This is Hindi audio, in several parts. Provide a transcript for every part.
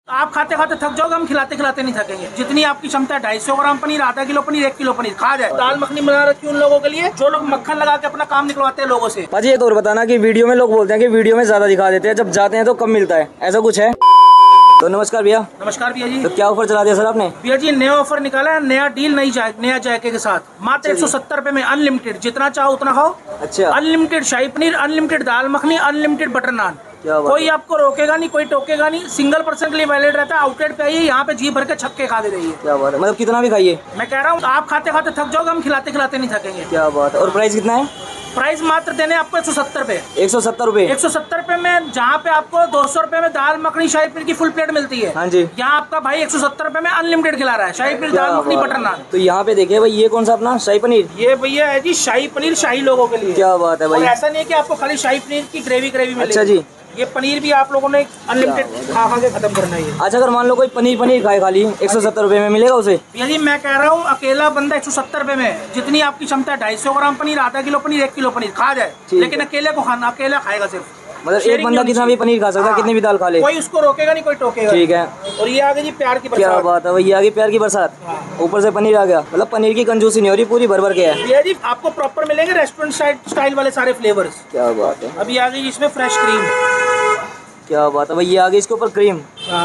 आप खाते खाते थक जाओगे, हम खिलाते खिलाते नहीं थकेंगे। जितनी आपकी क्षमता है 250 ग्राम पनीर, आधा किलो पनीर, 1 किलो पनीर खा जाए। दाल मखनी बना रखी उन लोगों के लिए जो लोग मक्खन लगा के अपना काम निकलवाते हैं लोगों से। पाजी एक और बताना कि वीडियो में लोग बोलते हैं कि वीडियो में ज्यादा दिखा देते हैं, जब जाते हैं तो कम मिलता है, ऐसा कुछ है? तो नमस्कार भैया। नमस्कार भैया जी। तो क्या ऑफर चला दिया सर आपने? भैया जी नया ऑफर निकाला है, नया डील, नया जायके के साथ। मात्र 170 रुपए में अनलिमिटेड, जितना चाहो उतना खाओ। अच्छा। Unlimited shahi paneer, unlimited dal makhani, unlimited butter naan. कोई आपको रोकेगा नहीं, कोई टोकेगा नहीं। सिंगल पर्सन के लिए वैलिड रहता है। आउटलेट पे आइए, यहाँ पे जी भर के छक्के खा दे रही है। क्या बात है, मतलब कितना भी खाइए। मैं कह रहा हूँ आप खाते खाते थक जाओगे, हम खिलाते खिलाते नहीं थकेंगे। क्या बात है। और प्राइस कितना है? प्राइस मात्र देने आपको 170 रुपए। 170 रुपए। 170 रुपए में, जहाँ पे आपको 200 रुपए में दाल मखनी शाही पनीर की फुल प्लेट मिलती है। हाँ जी। यहाँ आपका भाई 170 रुपए में अनलिमिटेड खिला रहा है, शाही पनीर, दाल मखनी, बटर नान। तो यहाँ पे देखिए भाई, ये कौन सा अपना शाही पनीर? ये भैया है जी शाही पनीर, शाही लोगों के लिए। क्या बात है भाई। ऐसा नहीं है कि आपको खाली शाही पनीर की ग्रेवी मिलेगी। अच्छा जी। ये पनीर भी आप लोगों ने अनलिमिटेड खा के खत्म करना है। अच्छा, अगर मान लो कोई पनीर खाए खाली 170 रुपए में मिलेगा उसे? यदि मैं कह रहा हूँ अकेला बंदा 170 रुपए में, जितनी आपकी क्षमता है 250 ग्राम पनीर, आधा किलो पनीर, 1 किलो पनीर खा जाए। लेकिन अकेले को खाना, अकेला खाएगा सिर्फ। मतलब एक बंदा कितना भी पनीर खा सकता है, कितनी भी दाल खा ले, कोई उसको रोकेगा नहीं, कोई टोकेगा। ठीक है। और ये आगे जी प्यार की बरसात। क्या बात है भाई, ये आगे प्यार की बरसात, ऊपर से पनीर आ गया। मतलब पनीर की कंजूसी नहीं हो रही, पूरी भर भर के है। ये जी आपको प्रॉपर मिलेंगे रेस्टोरेंट स्टाइल वाले सारे फ्लेवर्स। क्या बात है। अभी आ गई इसमें फ्रेश क्रीम। क्या बात है भाई, ये आगे इसके ऊपर क्रीम।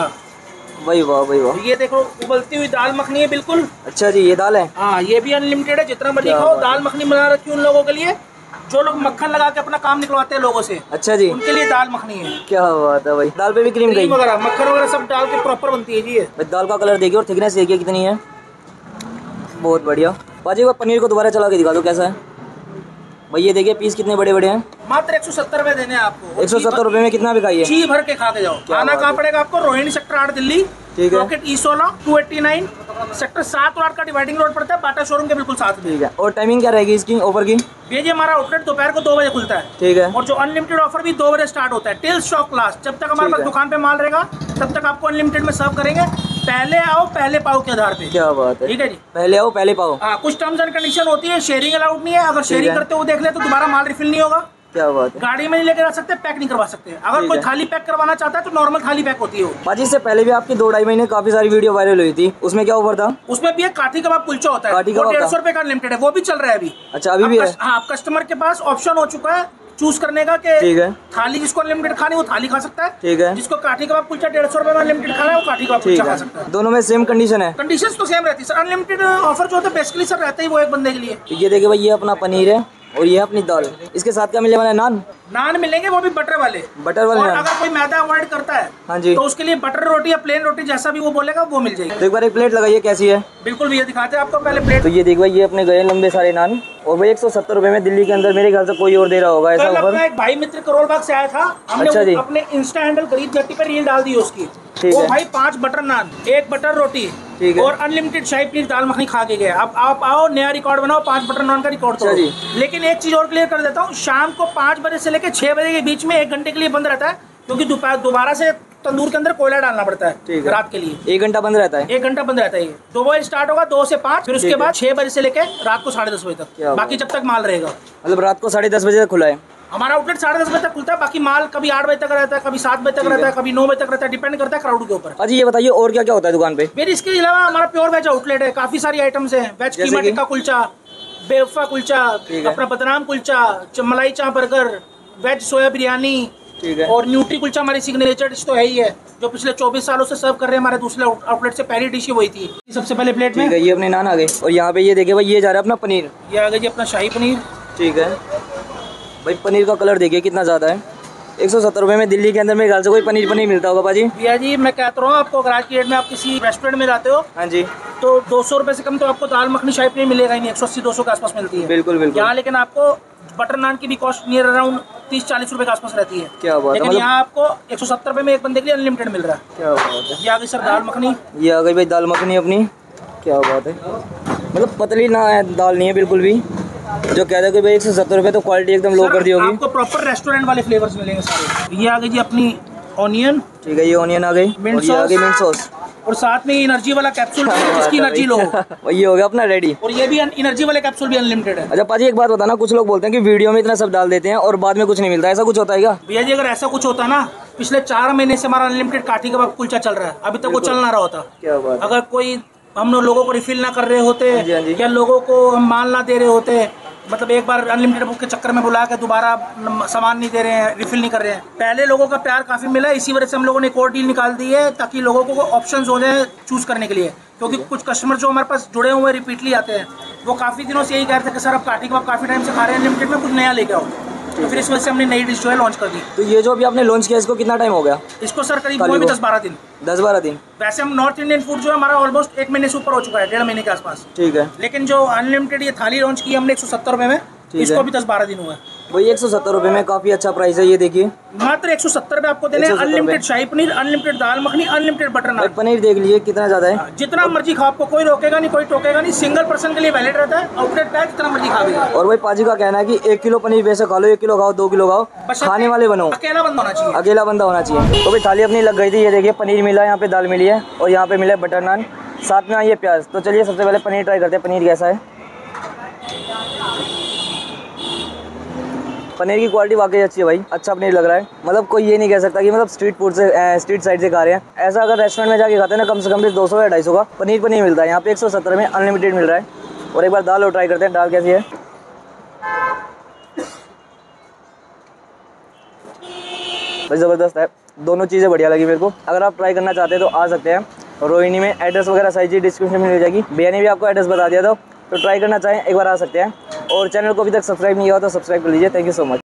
भाई वाह भाई वाह। ये देखो उबलती हुई दाल मखनी है बिल्कुल। अच्छा जी, ये दाल है। हाँ, ये भी अनलिमिटेड है, जितना मर्जी खाओ। दाल मखनी बना रखी उन लोगों के लिए जो लोग मक्खन लगा के अपना काम निकलवाते हैं लोगों से। अच्छा जी, उनके लिए दाल मखनी है। क्या बात है भाई। दाल पे भी क्रीम वगैरह, मक्खन वगैरह सब डाल के प्रॉपर बनती है जी। ये दाल का कलर देखिए और थिकनेस देखिए कितनी है, बहुत बढ़िया। पाजी वो पनीर को दोबारा चला के दिखा दो कैसा है भाई। ये देखिए पीस कितने बड़े बड़े हैं। मात्र 170 रुपए देने आपको। 170 रुपए में कितना भी खाइए, जी भर के खा के जाओ। खाना कहाँ पड़ेगा आपको? रोहिणी सेक्टर 8 दिल्ली, ठीक है। रॉकेट E16 289 सेक्टर 7 और 8 का डिवाइडिंग रोड पड़ता है, बाटा शोरूम के बिल्कुल साथ में। ठीक है। और टाइमिंग क्या रहेगी इसकी ऑफर की? ये हमारा आउटलेट दोपहर को 2 बजे खुलता है, ठीक है। और जो अनलिमिटेड ऑफर भी 2 बजे स्टार्ट होता है टिल स्टॉक लास्ट। जब तक हमारे पास दुकान पे माल रहेगा तब तक आपको अनलिमिटेड में सर्व करेंगे। पहले आओ पहले पाओ के आधार पे। क्या बात है, ठीक है जी। पहले आओ पहले पाओ। हाँ, कुछ टर्म्स एंड कंडीशन होती है, शेयरिंग अलाउड नहीं है। अगर शेयरिंग करते हुए देख ले तो दोबारा माल रिफिल नहीं होगा। क्या बात है। गाड़ी में नहीं लेके जा सकते, पैक नहीं करवा सकते। अगर कोई थाली पैक करवाना चाहता है तो नॉर्मल थाली पैक होती है। बाजी से पहले भी आपकी 2-2.5 महीने काफी सारी वीडियो वायरल हुई थी, उसमें क्या ऑफर था? उसमें भी एक काठी कबाब कुलचा होता है, 150 रुपए का अनलिमिटेड है, वो भी चल रहा है अभी। अच्छा, अभी भी है? हाँ, कस्टमर के पास ऑप्शन हो चुका है चूज करने का कि ठीक है, थाली जिसको अनलिमिटेड खानी वो थाली खा सकता है, ठीक है। जिसको काठी कबाब कुलचा 150 रुपए में अनलिमिटेड खाना है वो काठी कबाब कुलचा खा सकता है। दोनों में सेम कंडीशन है? कंडीशन तो सेम रहती है सर। अनलिमिटेड ऑफर जो होता है बेसिकली सर रहता ही वो एक बंदे के लिए। ये देखिए भाई, ये अपना पनीर है और ये अपनी दाल। इसके साथ क्या मिलने वाला है? नान मिलेंगे, वो भी बटर वाले। और अगर कोई मैदा अवॉइड करता है, हाँ जी, तो उसके लिए बटर रोटी या प्लेन रोटी जैसा भी वो बोलेगा वो मिल जाएगी। तो एक बार एक प्लेट लगाइए कैसी है। बिल्कुल भैया, दिखाते हैं आपको पहले प्लेट। तो ये देखो ये अपने गए लंबे सारे नान, और भाई 170 रुपए में दिल्ली के अंदर मेरे ख्याल से कोई और दे रहा होगा ऐसा ऑफर। एक भाई मित्र करोल बाग से आया था, हमने अपने इंस्टा हैंडल गरीब जट्टी पे रील डाल दी उसकी। वो भाई 5 बटर नान, 1 बटर रोटी और अनलिमिटेड शाही पनीर दाल मखनी खा के गए। अब आप आओ नया रिकॉर्ड बनाओ, 5 बटर नान का रिकॉर्ड तोड़ो। लेकिन एक चीज और क्लियर कर देता हूँ, शाम को 5 बजे से लेकर 6 बजे के बीच में 1 घंटे के लिए बंद रहता है, क्योंकि दोबारा से तंदूर के अंदर कोयला डालना पड़ता है रात के लिए। 1 घंटा बंद रहता है। 1 घंटा बंद रहता है। 2 बजे स्टार्ट होगा, 2 से 5, फिर उसके बाद 6 बजे से लेकर रात को 10:30 बजे तक, बाकी जब तक माल रहेगा। मतलब रात को 10:30 बजे तक खुला है हमारा आउटलेट। 10:30 बजे तक खुलता है, बाकी माल कभी 8 बजे तक रहता है, कभी 7 बजे तक रहता है, कभी 9 बजे तक रहता है, डिपेंड करता है क्राउड के ऊपर। अच्छा ये बताइए और क्या क्या होता है दुकान पे? फिर इसके अलावा हमारा प्योर वेज आउटलेट है, काफी सारी आइटम्स है। वेज कीमा टिक्का कुलचा, बेवफा कुलचा, अपना बदनाम कुलचा, मलाई चाप बर्गर, वेज सोया बिरयानी, ठीक है। और न्यूट्री कुलचा हमारी सिग्नेचर डिश तो है ही है, जो पिछले 24 सालों से सर्व कर रहे हैं। हमारे दूसरे आउटलेट से पहली डिश ही वही थी। सबसे पहले प्लेट में ये अपने नान आ गए, और यहाँ पे ये देखे भाई ये जा रहा है अपना पनीर। ये आ गया जी अपना शाही पनीर, ठीक है भाई। पनीर का कलर देखिए कितना ज्यादा है। 170 रुपए में दिल्ली के अंदर मेरे ख्याल से कोई पनीर मिलता होगा बाजी। भैया जी मैं कहता हूँ आपको, अगर आज की डेट में आप किसी रेस्टोरेंट में जाते हो, हाँ जी, तो 200 रुपए से कम तो आपको दाल मखनी शाही पनीर मिलेगा ही नहीं। 180-200 के आसपास मिलती है। बिल्कुल बिल्कुल। यहाँ लेकिन आपको बटर नान की भी कॉस्ट नियर अराउंड 30-40 रुपए के आसपास रहती है। क्या बात है। लेकिन यहाँ आपको 170 रुपए में एक बंदे के लिए अनलिमिटेड मिल रहा है। क्या बात है। ये आ गई सर दाल मखनी। ये आ गई भाई दाल मखनी अपनी। क्या बात है, मतलब पतली ना है दाल नहीं है बिल्कुल भी, जो कहते हैं कि भाई 170 रुपए तो क्वालिटी एकदम लो कर दी होगी। आपको प्रॉपर रेस्टोरेंट वाले फ्लेवर्स मिलेंगे सारे। ये आ गई जी अपनी ऑनियन, ठीक है, ये ऑनियन आ गई, मिंट सॉस, और साथ में एनर्जी वाला कैप्सूल, इसकी एनर्जी लो। ये हो गया अपना रेडी। और ये भी एनर्जी वाले कैप्सूल भी अनलिमिटेड है। अच्छा पाजी एक बात बताना, कुछ लोग बोलते हैं कि वीडियो में इतना सब डाल देते हैं और बाद में कुछ नहीं मिलता, ऐसा कुछ होता है क्या? भैया जी अगर ऐसा कुछ होता ना पिछले 4 महीने से हमारा अनलिमिटेड काठी कबाब कुलचा चल रहा है, अभी तक वो चल ना रहा होता। क्या बात है। अगर कोई हम लोगों को रिफिल ना कर रहे होते हाँ जी, हाँ जी। या लोगों को हम माल ना दे रहे होते, मतलब एक बार अनलिमिटेड बुक के चक्कर में बुला के दोबारा सामान नहीं दे रहे हैं, रिफिल नहीं कर रहे हैं। पहले लोगों का प्यार काफ़ी मिला, इसी वजह से हम लोगों ने एक और डील निकाल दी है ताकि लोगों को ऑप्शंस हो जाए चूज़ करने के लिए। क्योंकि कुछ कस्टमर जो हमारे पास जुड़े हुए रिपीटली आते हैं, वो काफ़ी दिनों से यही कह रहे थे कि सर अब काठी कबाब काफ़ी टाइम से खा रहे हैं, अनलिमिटेड में कुछ नया लेके आओ। तो फिर इस वजह से हमने नई डिश जो है लॉन्च कर दी। तो ये जो अभी आपने लॉन्च किया इसको कितना टाइम हो गया? इसको सर करीब हुए भी 10-12 दिन। 10-12 दिन। वैसे हम नॉर्थ इंडियन फूड जो है हमारा ऑलमोस्ट 1 महीने से ऊपर हो चुका है, 1.5 महीने के आसपास। ठीक है। लेकिन जो अनलिमिटेड ये थाली लॉन्च की हमने 170 रुपये में, इसको भी 10-12 दिन हुआ है। वही 170 रुपये में काफ़ी अच्छा प्राइस है। ये देखिए मात्र 170 रुपये आपको देने, unlimited shahi paneer, unlimited dal makhani, unlimited butter naan. Paneer देख लीजिए कितना ज़्यादा है, जितना मर्जी खाओ, आपको कोई रोकेगा नहीं, कोई टोकेगा नहीं। सिंगल पर्सन के लिए वैलिड रहता है, आउटलेट पैक जितना मर्जी खा लीजिए। और वही पाजी का कहना है कि 1 किलो पनीर वैसे खा लो, 1 किलो खाओ, 2 किलो खाओ, खाने वाले बनो। अकेला बंदा होना चाहिए, अकेला बंदा होना चाहिए। तो भाई थाली अपनी लग गई थी, ये देखिए पनीर मिला है, यहाँ पे दाल मिली है और यहाँ पे मिला है बटर नान, साथ में आई है प्याज। तो चलिए सबसे पहले पनीर ट्राई करते हैं, पनीर कैसा है। पनीर की क्वालिटी वाकई अच्छी है भाई, अच्छा पनीर लग रहा है। मतलब कोई ये नहीं कह सकता कि मतलब स्ट्रीट फूड से स्ट्रीट साइड से खा रहे हैं। ऐसा अगर रेस्टोरेंट में जाके खाते हैं ना, कम से कम भी 200 या 250 का पनीर पनीर मिलता है, यहाँ पे 170 में अनलिमिटेड मिल रहा है। और एक बार दाल और ट्राई करते हैं, दाल कैसी है। भाई ज़बरदस्त है, दोनों चीज़ें बढ़िया लगी मेरे को। अगर आप ट्राई करना चाहते हैं तो आ सकते हैं रोहिणी में। एड्रेस वगैरह सारी चीज़ डिस्क्रिप्शन में मिल जाएगी। भैया ने भी आपको एड्रेस बता दिया था, तो ट्राई करना चाहें एक बार आ सकते हैं। और चैनल को अभी तक सब्सक्राइब नहीं किया हो तो सब्सक्राइब कर लीजिए। Thank you so much.